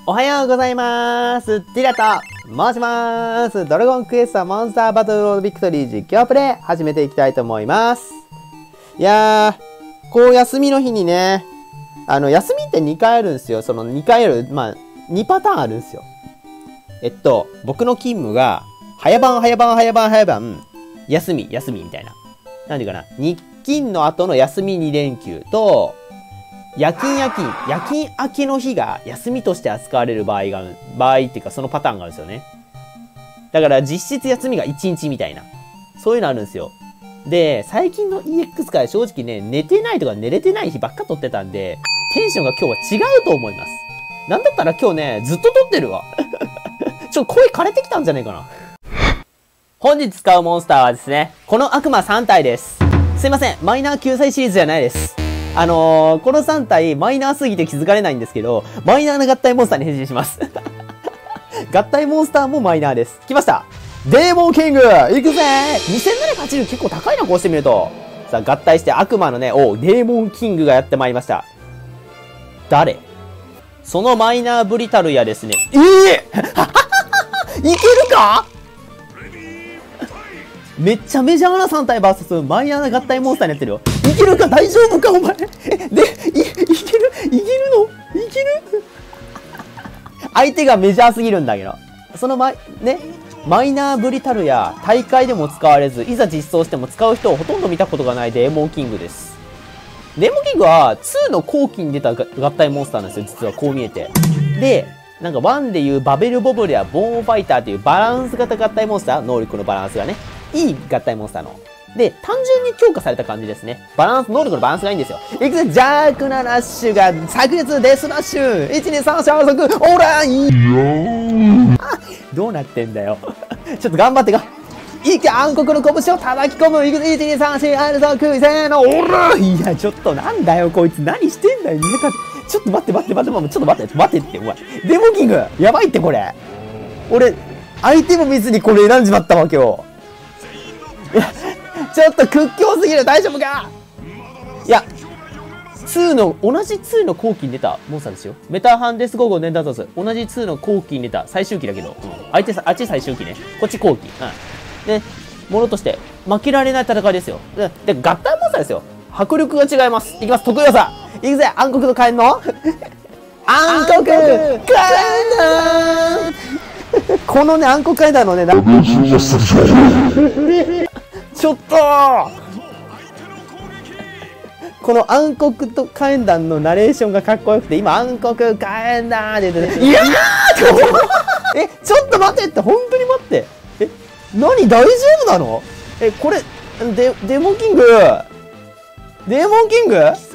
おはようございます。ティラと申します。ドラゴンクエストモンスターバトルロードビクトリー実況プレイ始めていきたいと思います。いやー、こう休みの日にね、休みって2回あるんですよ。その2回ある、2パターンあるんですよ。僕の勤務が、早番、休みみたいな。なんていうかな、日勤の後の休み2連休と、夜勤明けの日が休みとして扱われる場合っていうかそのパターンがあるんですよね。だから実質休みが1日みたいな。そういうのあるんですよ。で、最近の EX 界正直ね、寝てないとか寝れてない日ばっか撮ってたんで、テンションが今日は違うと思います。なんだったら今日ね、ずっと撮ってるわ。ちょっと声枯れてきたんじゃないかな。本日使うモンスターはですね、この悪魔3体です。すいません、マイナー救済シリーズじゃないです。この3体、マイナーすぎて気づかれないんですけど、マイナーな合体モンスターに変身します。合体モンスターもマイナーです。来ましたデーモンキング行くぜ !2780 結構高いな、こうしてみると。さあ、合体して悪魔のね、デーモンキングがやってまいりました。誰そのマイナーブリタルやですね。いけるかめっちゃメジャーな3体 VS マイナーな合体モンスターにやってるよ。いけるか大丈夫かお前いける相手がメジャーすぎるんだけど。そのマイナーブリタルや大会でも使われず、いざ実装しても使う人をほとんど見たことがないデーモンキングです。デーモンキングは2の後期に出た合体モンスターなんですよ、実はこう見えて。で、なんか1でいうバベルボブルやボーンファイターというバランス型合体モンスター、能力のバランスがね、いい合体モンスターの。で、単純に強化された感じですね。能力のバランスがいいんですよ。いくぜ、邪悪なラッシュが炸裂デスラッシュ !1、2、3、消息オライどうなってんだよ。ちょっと頑張っていけ暗黒の拳を叩き込むいくぜ、1、2、3、4、アルソクせーのオラいや、ちょっとなんだよ、こいつ何してんだよ、ちょっと待って、ちょっと待ってって、お前。デモンキングやばいってこれ。俺、アイテム見ずにこれ選んじまったわ、今日。いや、ちょっと屈強すぎる、大丈夫かいや、同じ2の後期に出たモンスターですよ。メタハンデス5号年打突。同じ2の後期に出た最終期だけど、あっち最終期ね。こっち後期。で、ものとして、負けられない戦いですよ。で、合体モンスターですよ。迫力が違います。いきます、得意技。いくぜ、暗黒の火炎の暗黒火炎このね、暗黒階段のね、ちょっとこの暗黒と火炎弾のナレーションがかっこよくて、今、暗黒火炎弾って言ってね、いやーちょっと待ってって、本当に待って。何大丈夫なのこれ、デモンキングデモンキ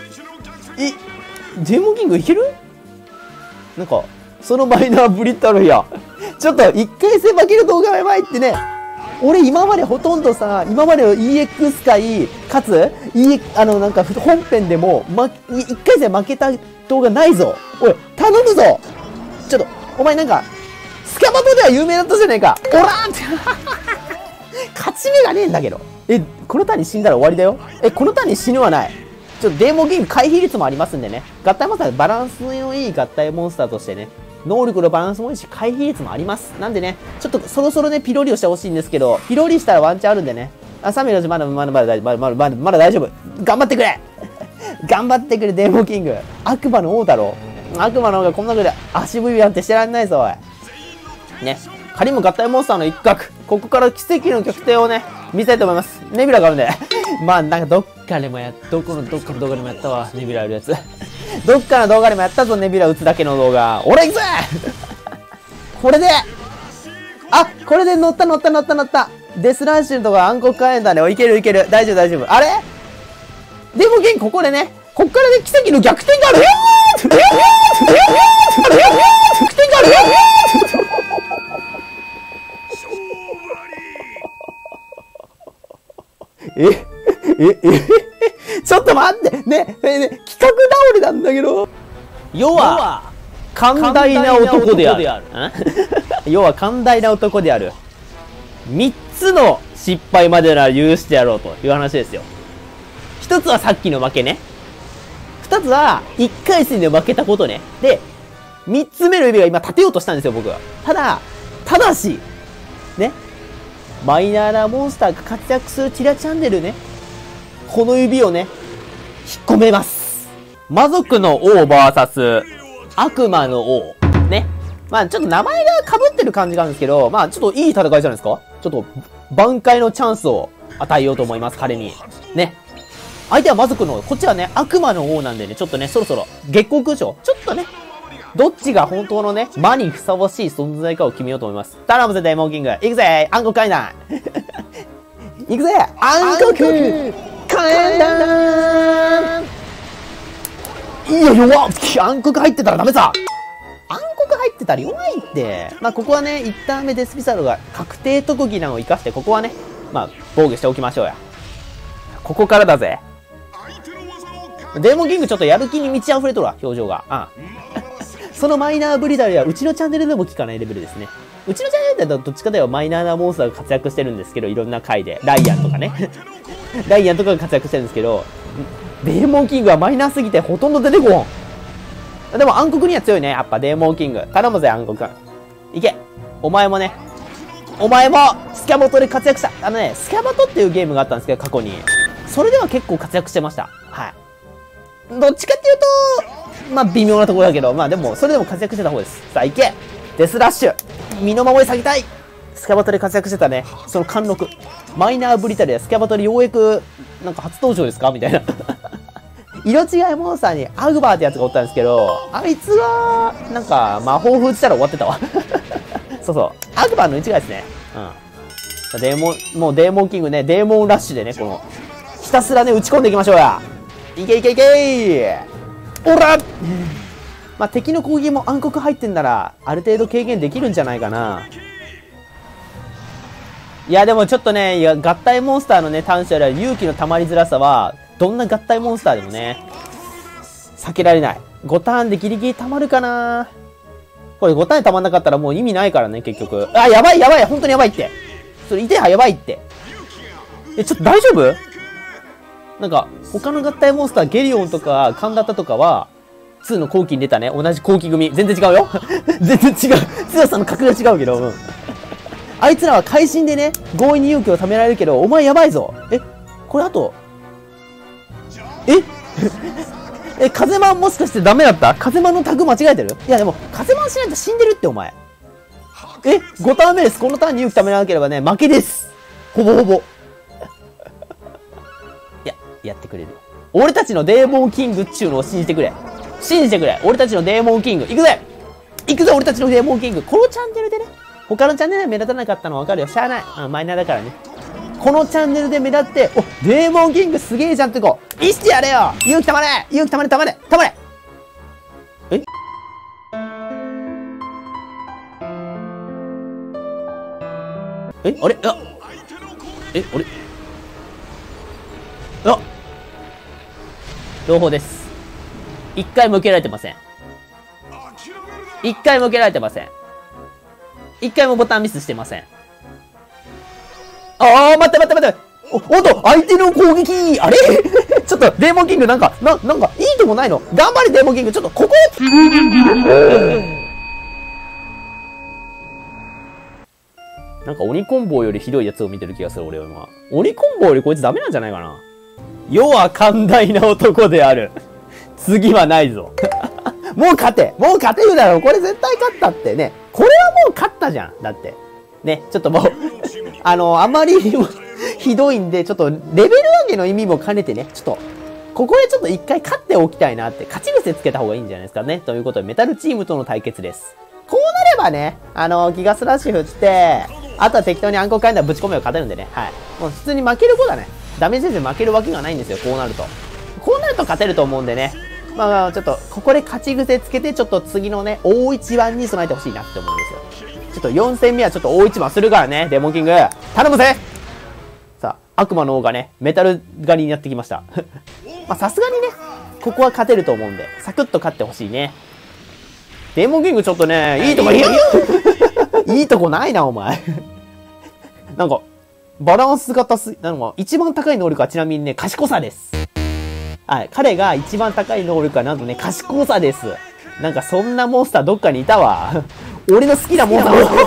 ングいけるなんか、そのマイナーブリタルや。ちょっと1回戦負ける動画がやばいってね。俺今までほとんどさ、今までの EX 界、かつ、なんか本編でも、1回戦負けた動画ないぞ。おい、頼むぞちょっと、お前なんか、スカバトでは有名だったじゃねえか。おらーって勝ち目がねえんだけど。このターンに死んだら終わりだよ。このターンに死ぬはない。ちょっとデーモンキング回避率もありますんでね。合体モンスター、バランスのいい合体モンスターとしてね、能力のバランスもいいし、回避率もあります。なんでね、ちょっとそろそろね、ピロリをしてほしいんですけど、ピロリしたらワンチャンあるんでね。サミュエルまだ大丈夫。頑張ってくれ頑張ってくれ、デーモンキング。悪魔の王だろ。悪魔の王がこんなことで足踏みなんてしてらんないぞ、おい。ね。仮にも合体モンスターの一角。ここから奇跡の逆転をね、見せたいと思います。ネビュラがあるんで。なんかどっかの動画でもやったわ、ネビュラやるやつ。どっかの動画でもやったぞ、ネビュラ打つだけの動画。俺行くぜこれでこれで乗った。デスラッシュのとこ暗黒火炎だね。いける。大丈夫。あれでもここでね、こっからね、奇跡の逆転があるちょっと待ってね、企画倒れなんだけど。要は、寛大な男である。要は寛大な男である。3つの失敗までなら許してやろうという話ですよ。1つはさっきの負けね。2つは1回戦で負けたことね。で、 3つ目の指が今立てようとしたんですよ、僕は。ただし、ね。マイナーなモンスターが活躍するティラチャンネルね。この指をね、引っ込めます。魔族の王 VS 悪魔の王。ね。まあちょっと名前が被ってる感じがあるんですけど、まあちょっといい戦いじゃないですか？ちょっと挽回のチャンスを与えようと思います、彼に。ね。相手は魔族の王。こっちはね、悪魔の王なんでね、ちょっとね、そろそろ月光空将。ちょっとね、どっちが本当のね、魔にふさわしい存在かを決めようと思います。頼むぜ、デーモンキング。行くぜ、暗黒階段。行くぜ、暗黒階段。いや、弱っ。暗黒入ってたらダメさ。暗黒入ってたら弱いって。まあ、ここはね、一旦目デスピサロが確定特技なのを生かして、ここはね、まあ、防御しておきましょうや。ここからだぜ。デーモンキングちょっとやる気に満ち溢れとるわ、表情が。そのマイナーブリダリはうちのチャンネルでも聞かないレベルですね。うちのチャンネルだとどっちかというとマイナーなモンスターが活躍してるんですけど、いろんな回で。ライアンとかね。ライアンとかが活躍してるんですけど、デーモンキングはマイナーすぎてほとんど出てこん。でも暗黒には強いね。やっぱデーモンキング。頼むぜ、暗黒。いけ。お前もね。お前もスキャバトで活躍した。スキャバトっていうゲームがあったんですけど、過去に。それでは結構活躍してました。はい。どっちかっていうと、まあ微妙なところだけど、まあでも、それでも活躍してた方です。さあ、いけ！デスラッシュ！身の守り下げたい！スキャバトで活躍してたね。その貫禄。マイナーブリタリア、スキャバトでようやく、なんか初登場ですかみたいな。色違いモンスターにアグバーってやつがおったんですけど、あいつは、なんか、魔法封じたら終わってたわ。そうそう。アグバーの色違いですね。うん。デーモン、もうデーモンキングね、デーモンラッシュでね、この、ひたすらね、打ち込んでいきましょうや。いけいけいけー！おら！まあ、敵の攻撃も暗黒入ってんなら、ある程度軽減できるんじゃないかな。いや、でもちょっとね、いや、合体モンスターのね、短所や勇気の溜まりづらさは、どんな合体モンスターでもね、避けられない。5ターンでギリギリ溜まるかな。これ5ターン溜まんなかったらもう意味ないからね、結局。あ、やばいやばい、本当にやばいって。それ、いてはやばいって。ちょっと大丈夫？なんか、他の合体モンスター、ゲリオンとか、カンダタとかは、2の後期に出たね、同じ後期組。全然違うよ。全然違う。強さの格が違うけど、うん。あいつらは会心でね、強引に勇気を貯められるけど、お前やばいぞ。これあと、風間もしかしてダメだった？風間のタグ間違えてる？いやでも、風間しないと死んでるってお前。5ターン目です。このターンに勇気貯めなければね、負けです。ほぼほぼ。いや、やってくれる。俺たちのデーモンキングっちゅうのを信じてくれ。信じてくれ。俺たちのデーモンキング。行くぜ！行くぜ、俺たちのデーモンキング。このチャンネルでね、他のチャンネルで目立たなかったのはわかるよ。しゃあない。マイナーだからね。このチャンネルで目立って、デーモンキングすげえじゃんってこう。いしてやれよ！勇気たまれ！勇気たまれたまれたまれ！あれ？あれ？朗報です。一回も受けられてません。一回も受けられてません。一回もボタンミスしてません。待って待って待って。おっと、相手の攻撃あれちょっと、デーモンキングなんか、いいとこないの？頑張れ、デーモンキング。ちょっと、ここなんか、鬼コンボよりひどいやつを見てる気がする、俺は今。鬼コンボよりこいつダメなんじゃないかな。世は寛大な男である。次はないぞ。もう勝てるだろ。これ絶対勝ったってね。これはもう勝ったじゃん。だって。ね、ちょっともうあまりにもひどいんで、ちょっとレベル上げの意味も兼ねてね、ちょっと、ここでちょっと一回勝っておきたいなって、勝ち癖つけた方がいいんじゃないですかね。ということで、メタルチームとの対決です。こうなればね、ギガスラッシュ振って、あとは適当に暗黒階段ぶち込めば勝てるんでね。はい。もう普通に負ける子だね。ダメージで負けるわけがないんですよ、こうなると。こうなると勝てると思うんでね。まあ、ちょっと、ここで勝ち癖つけて、ちょっと次のね、大一番に備えてほしいなって思うんですよ。ちょっと4戦目はちょっと大一番するからね、デーモンキング。頼むぜ！さあ、悪魔の王がね、メタル狩りになってきました。まあ、さすがにね、ここは勝てると思うんで、サクッと勝ってほしいね。デーモンキングちょっとね、いいとこいいとこないな、お前。なんか、バランスが一番高い能力はちなみにね、賢さです。はい。彼が一番高い能力はなんとね、賢さです。 なんかそんなモンスターどっかにいたわ。俺の好きなモンスター。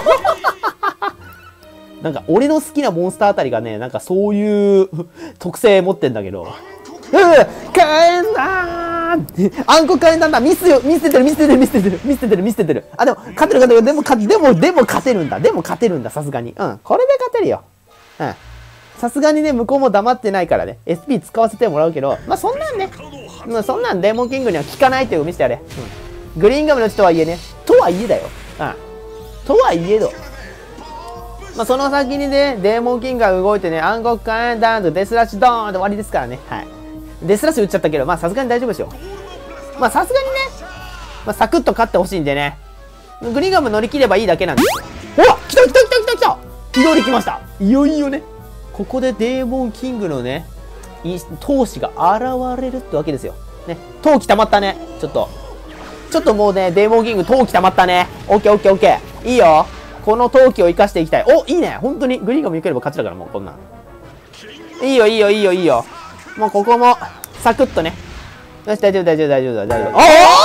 なんか俺の好きなモンスターあたりがね、なんかそういう特性持ってんだけど。火炎だー暗黒火炎だ見せてる。あ、でも、勝てる。でも勝てるんだ、さすがに。うん、これで勝てるよ。うん。さすがにね、向こうも黙ってないからね、SP 使わせてもらうけど、まあそんなんね、そんなんデーモンキングには効かないっていうのを見せてやれ。うん。グリーンガムの血とはいえね、とはいえだよ。うん。とはいえど。まあその先にね、デーモンキングが動いてね、暗黒火炎ダウンとデスラッシュドーンって終わりですからね。はい。デスラッシュ打っちゃったけど、まあさすがに大丈夫ですよ。まあさすがにね、まあサクッと勝ってほしいんでね、グリーンガム乗り切ればいいだけなんですよ。ほら来たいより来ました。いよいよね。ここでデーモンキングのね、闘志が現れるってわけですよ。ね。闘気溜まったね。ちょっともうね、デーモンキング闘気溜まったね。オッケー。いいよ。この闘気を生かしていきたい。お、いいね。本当にグリーンガム良ければ勝ちだからもうこんなん。いいよ。もうここも、サクッとね。よし、大丈夫。お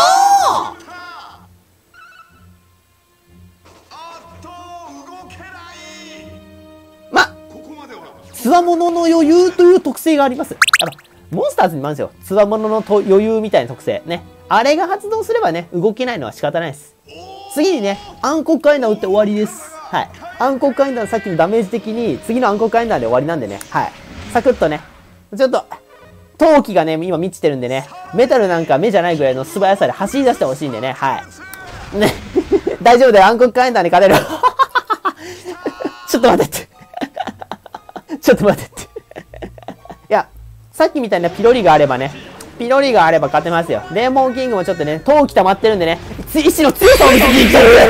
ま、つわものの余裕という特性があります。モンスターズにもあるんですよ。つわものの余裕みたいな特性。ね。あれが発動すればね、動けないのは仕方ないです。次にね、暗黒火炎弾打って終わりです。はい。暗黒火炎弾さっきのダメージ的に、次の暗黒火炎弾で終わりなんでね。はい。サクッとね。ちょっと、闘気がね、今満ちてるんでね、メタルなんか目じゃないぐらいの素早さで走り出してほしいんでね、はい。ね、大丈夫だよ、暗黒火炎弾に勝てる。ちょっと待ってって。いや、さっきみたいなピロリがあれば勝てますよ。デーモンキングもちょっとね、闘気溜まってるんでね、意志の強さを見せていきたい。ゴミ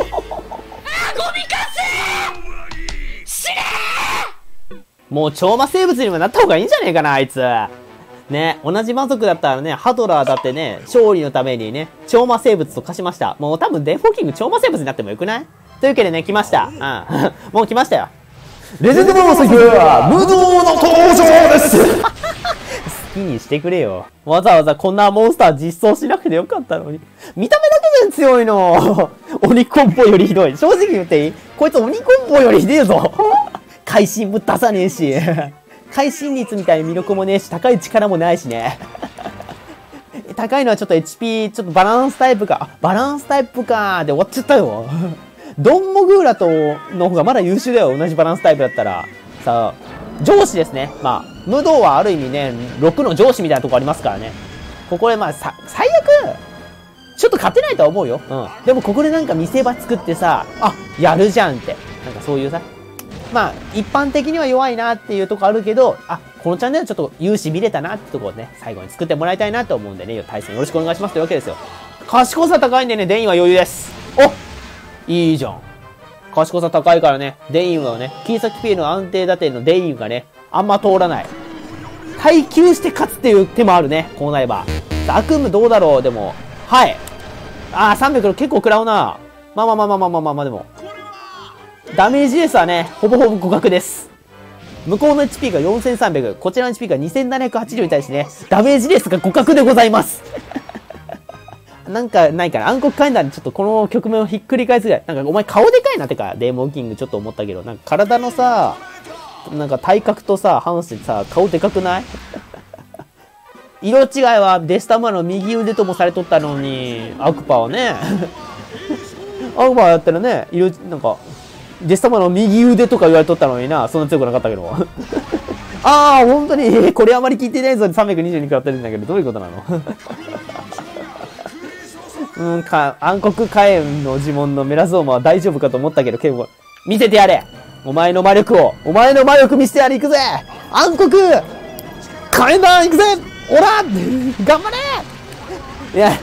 かせ死ねーもう超魔生物にもなった方がいいんじゃねえかな、あいつ。ね、同じ魔族だったらね、ハドラーだってね、勝利のためにね、超魔生物と化しました。もう多分デーモンキング超魔生物になってもよくない？というわけでね、来ました。うん。もう来ましたよ。レジェンドモンスターは無道の登場です好きにしてくれよ。わざわざこんなモンスター実装しなくてよかったのに。見た目だけじゃ強いの。鬼コンボよりひどい。正直言っていい？こいつ鬼コンボよりひでえぞ。会心ぶっ出さねえし。会心率みたいに魅力もねえし、高い力もないしね。高いのはちょっと HP、ちょっとバランスタイプか。バランスタイプかで終わっちゃったよ。ドンモグーラとの方がまだ優秀だよ。同じバランスタイプだったら。さあ、上司ですね。まあ、無道はある意味ね、6の上司みたいなとこありますからね。ここでまあ、最悪、ちょっと勝てないとは思うよ。うん。でもここでなんか見せ場作ってさ、あ、やるじゃんって。なんかそういうさ、まあ、一般的には弱いなっていうとこあるけど、あ、このチャンネルちょっと勇姿見れたなってとこをね、最後に作ってもらいたいなと思うんでね、対戦よろしくお願いしますというわけですよ。賢さ高いんでね、デインは余裕です。お、いいじゃん。賢さ高いからね、デインはね、キーサキピーの安定打点のデインがね、あんま通らない。耐久して勝つっていう手もあるね、こうなれば。さあ、悪夢どうだろう、でも。はい。あー、300結構食らうな。まあでも。ダメージレースはね、ほぼ互角です。向こうの HP が4300、こちらの HP が2780に対してね、ダメージレースが互角でございます。なんかないから、暗黒カレンダーにちょっとこの局面をひっくり返すぐらい。なんかお前顔でかいなってか、デーモンキングちょっと思ったけど、なんか体のさ、なんか体格とさ、反してさ、顔でかくない？色違いはデスタマの右腕ともされとったのに、アクパはね、アクパやったらね、なんか、デスタマの右腕とか言われとったのにな、そんな強くなかったけど。ああ、本当に、これあまり聞いてないぞ、322食らってるんだけど、どういうことなの？暗黒火炎の呪文のメラゾーマは大丈夫かと思ったけど、結構、見せてやれ！お前の魔力見せてやれ！行くぜ！暗黒火炎弾行くぜ！おら頑張れ！いや、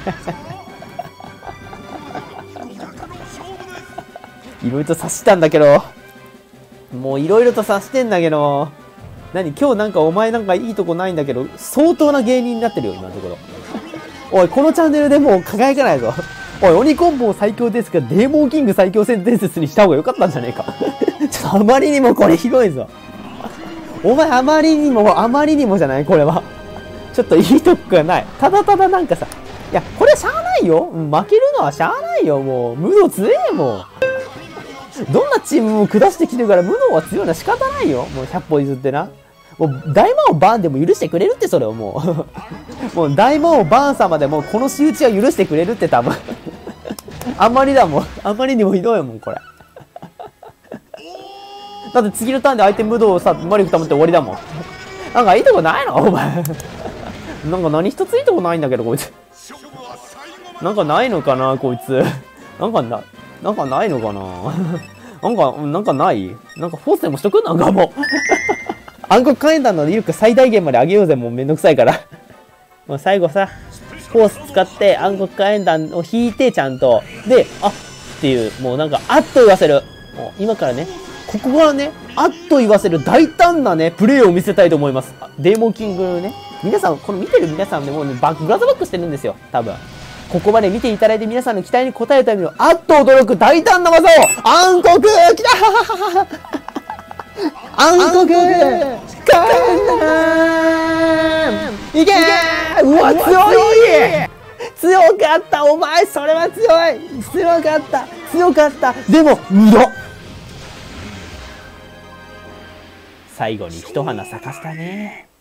いろいろと刺したんだけど、もういろいろと刺してんだけど、何今日なんかお前なんかいいとこないんだけど、相当な芸人になってるよ、今のところ。おい、このチャンネルでもう輝かないぞ。おい、鬼コンボ最強ですが、デーモンキング最強戦伝説にした方が良かったんじゃねえか。ちょっとあまりにもこれひどいぞ。お前あまりにもじゃないこれは。ちょっといいとこがない。ただただなんかさ、 いや、これしゃあないよ。負けるのはしゃあないよ、もう。無道強えもん。どんなチームも下してきてるから、無道は強いのは仕方ないよ。もう100歩譲ってな。もう、大魔王バーンでも許してくれるって、それをもう。もう、大魔王バーン様でも、この仕打ちは許してくれるって、多分。あんまりだもん。あんまりにもひどいもん、これ。だって次のターンで相手無道をさ、魔力溜まって終わりだもん。なんかいいとこないのお前。なんか何一ついいとこないんだけど、こいつ。なんかないのかな、こいつ。なんかないのかな。なんかないなんかフォースでもしとくなんかもう。暗黒火炎弾の威力最大限まで上げようぜ、もうめんどくさいから。もう最後さ、フォース使って暗黒火炎弾を引いて、ちゃんと。で、あっていう、もうなんか、あっと言わせる。もう今からね、ここからね、あっと言わせる大胆なね、プレイを見せたいと思います。デーモンキングね。皆さん、この見てる皆さんでもうね、ブラザーバックしてるんですよ、多分。ここまで見ていただいて皆さんの期待に応えるためのあっと驚く大胆な技を暗黒きた暗黒火炎いけーうわ、強かったお前それは強かったでも、無駄最後に一花咲かせたね。